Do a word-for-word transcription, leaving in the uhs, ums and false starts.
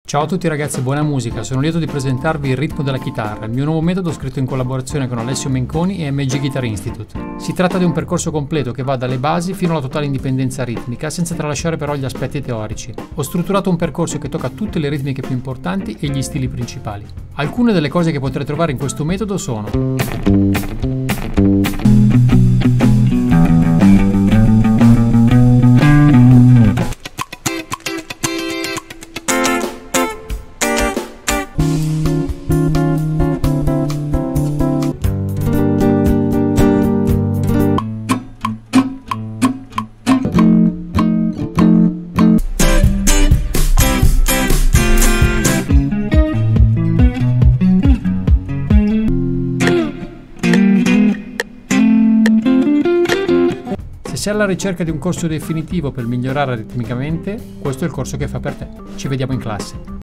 Ciao a tutti ragazzi e buona musica, sono lieto di presentarvi il ritmo della chitarra, il mio nuovo metodo scritto in collaborazione con Alessio Menconi e M G Guitar Institute. Si tratta di un percorso completo che va dalle basi fino alla totale indipendenza ritmica, senza tralasciare però gli aspetti teorici. Ho strutturato un percorso che tocca tutte le ritmiche più importanti e gli stili principali. Alcune delle cose che potrete trovare in questo metodo sono: se sei alla ricerca di un corso definitivo per migliorare ritmicamente, questo è il corso che fa per te. Ci vediamo in classe.